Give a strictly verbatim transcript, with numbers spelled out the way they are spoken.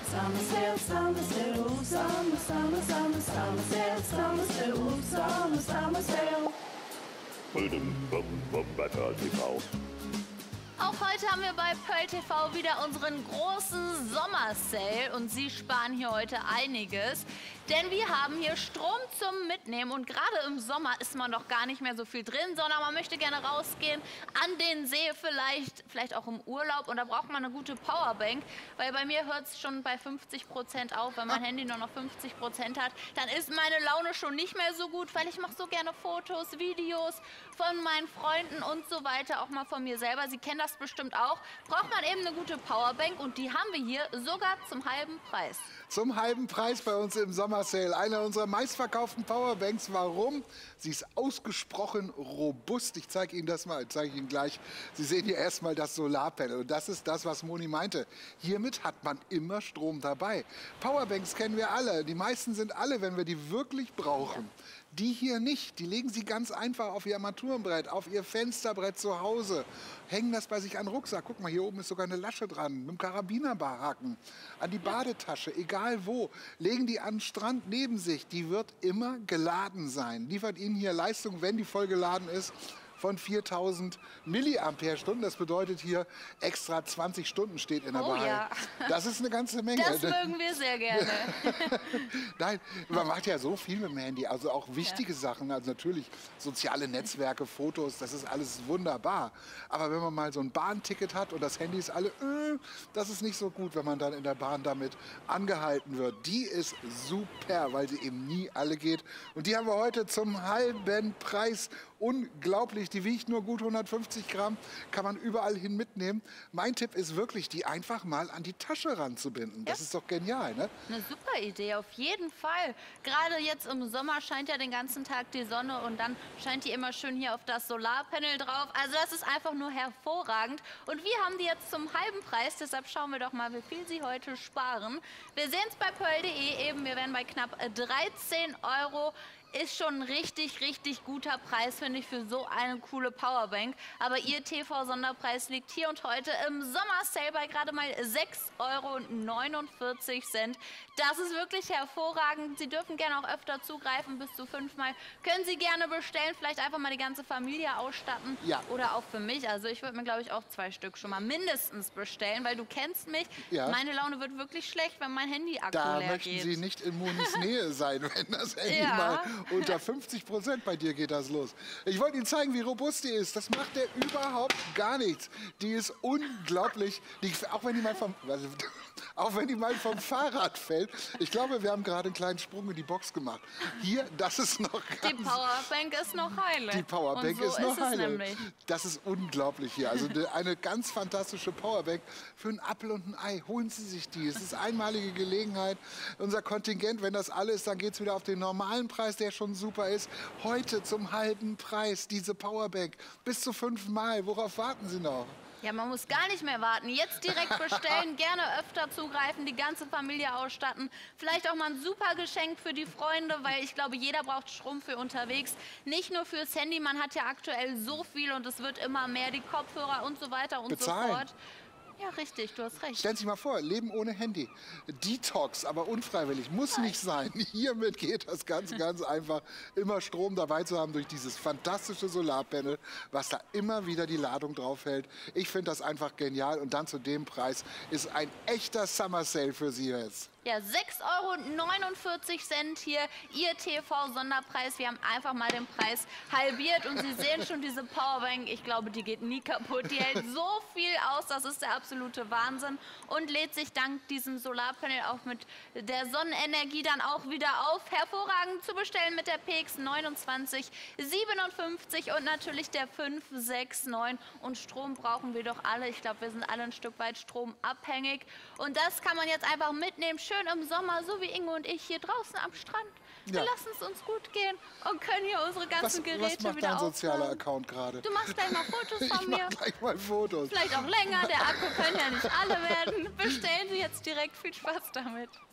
Summer sale, summer sale, ooh, summer, summer, summer, summer sale, summer sale, ooh, summer, summer sale. Auch heute haben wir bei Pearl T V wieder unseren großen Sommersale und Sie sparen hier heute einiges. Denn wir haben hier Strom zum Mitnehmen und gerade im Sommer ist man doch gar nicht mehr so viel drin, sondern man möchte gerne rausgehen, an den See vielleicht, vielleicht auch im Urlaub und da braucht man eine gute Powerbank, weil bei mir hört es schon bei fünfzig Prozent auf, wenn mein Handy nur noch fünfzig Prozent hat, dann ist meine Laune schon nicht mehr so gut, weil ich mache so gerne Fotos, Videos von meinen Freunden und so weiter, auch mal von mir selber. Sie kennen das bestimmt auch. Braucht man eben eine gute Powerbank und die haben wir hier sogar zum halben Preis. Zum halben Preis bei uns im Sommersale. Eine unserer meistverkauften Powerbanks. Warum? Sie ist ausgesprochen robust. Ich zeige Ihnen das mal, zeige Ihnen gleich. Sie sehen hier erstmal das Solarpanel. Und das ist das, was Moni meinte. Hiermit hat man immer Strom dabei. Powerbanks kennen wir alle. Die meisten sind alle, wenn wir die wirklich brauchen. Ja. Die hier nicht. Die legen Sie ganz einfach auf Ihr Armaturenbrett, auf Ihr Fensterbrett zu Hause. Hängen das bei sich an den Rucksack. Guck mal, hier oben ist sogar eine Lasche dran. Mit dem Karabinerhaken. An die Badetasche, egal wo. Legen die an den Strand neben sich. Die wird immer geladen sein. Liefert Ihnen hier Leistung, wenn die voll geladen ist, von viertausend Milliampere-Stunden. Das bedeutet hier extra zwanzig Stunden steht in der Oh Wahl. ja. Das ist eine ganze Menge. Das mögen wir sehr gerne. Nein, man macht ja so viel mit dem Handy. Also auch wichtige ja. Sachen. Also natürlich soziale Netzwerke, Fotos, das ist alles wunderbar. Aber wenn man mal so ein Bahnticket hat und das Handy ist alle, äh, das ist nicht so gut, wenn man dann in der Bahn damit angehalten wird. Die ist super, weil sie eben nie alle geht. Und die haben wir heute zum halben Preis. Unglaublich, die wiegt nur gut hundertfünfzig Gramm, kann man überall hin mitnehmen. Mein Tipp ist wirklich, die einfach mal an die Tasche ranzubinden. Das ja. ist doch genial, ne? Eine super Idee, auf jeden Fall. Gerade jetzt im Sommer scheint ja den ganzen Tag die Sonne und dann scheint die immer schön hier auf das Solarpanel drauf. Also das ist einfach nur hervorragend. Und wir haben die jetzt zum halben Preis, deshalb schauen wir doch mal, wie viel Sie heute sparen. Wir sehen es bei pearl punkt de eben, wir werden bei knapp dreizehn Euro. Ist schon ein richtig, richtig guter Preis, finde ich, für so eine coole Powerbank. Aber Ihr T V-Sonderpreis liegt hier und heute im Sommersale bei gerade mal sechs Euro neunundvierzig. Das ist wirklich hervorragend. Sie dürfen gerne auch öfter zugreifen, bis zu fünfmal. Können Sie gerne bestellen, vielleicht einfach mal die ganze Familie ausstatten. Ja. Oder auch für mich. Also ich würde mir, glaube ich, auch zwei Stück schon mal mindestens bestellen, weil du kennst mich. Ja. Meine Laune wird wirklich schlecht, wenn mein Handy-Akku da leer möchten geht. Sie nicht in Monis Nähe sein, wenn das Handy Ja. mal unter fünfzig Prozent bei dir geht das los. Ich wollte Ihnen zeigen, wie robust die ist. Das macht der überhaupt gar nichts. Die ist unglaublich. Die, auch wenn die mal vom, also, auch wenn die mal vom Fahrrad fällt. Ich glaube, wir haben gerade einen kleinen Sprung in die Box gemacht. Hier, das ist noch ganz... Die Powerbank ist noch heile. Die Powerbank Und so ist noch ist es heile. nämlich. Das ist unglaublich hier. Also eine ganz fantastische Powerbank für einen Apfel und ein Ei. Holen Sie sich die. Es ist einmalige Gelegenheit. Unser Kontingent, wenn das alles ist, dann geht es wieder auf den normalen Preis, der schon super ist. Heute zum halben Preis diese Powerbank. Bis zu fünfmal. Worauf warten Sie noch? Ja, man muss gar nicht mehr warten. Jetzt direkt bestellen, gerne öfter zugreifen, die ganze Familie ausstatten. Vielleicht auch mal ein super Geschenk für die Freunde, weil ich glaube, jeder braucht Strom für unterwegs. Nicht nur fürs Handy, man hat ja aktuell so viel und es wird immer mehr, die Kopfhörer und so weiter und Bezahlen. so fort. Ja, richtig, du hast recht. Stellen Sie sich mal vor, Leben ohne Handy. Detox, aber unfreiwillig, muss Nein. nicht sein. Hiermit geht das ganz, ganz einfach, immer Strom dabei zu haben durch dieses fantastische Solarpanel, was da immer wieder die Ladung drauf hält. Ich finde das einfach genial und dann zu dem Preis ist ein echter Summer Sale für Sie jetzt. Ja, sechs Euro neunundvierzig hier, Ihr T V-Sonderpreis. Wir haben einfach mal den Preis halbiert und Sie sehen schon diese Powerbank. Ich glaube, die geht nie kaputt. Die hält so viel aus, das ist der absolute Wahnsinn und lädt sich dank diesem Solarpanel auch mit der Sonnenenergie dann auch wieder auf. Hervorragend zu bestellen mit der P X neunundzwanzig siebenundfünfzig und natürlich der fünf sechs neun. Und Strom brauchen wir doch alle. Ich glaube, wir sind alle ein Stück weit stromabhängig. Und das kann man jetzt einfach mitnehmen. Schön im Sommer, so wie Inge und ich hier draußen am Strand. Wir Ja. lassen es uns gut gehen und können hier unsere ganzen Was, Geräte was macht wieder dein sozialer aufladen. Account gerade? Du machst gleich mal Fotos Ich von mir. mach gleich mal Fotos. Vielleicht auch länger, der Akku können ja nicht alle werden. Bestellen Sie jetzt direkt. Viel Spaß damit.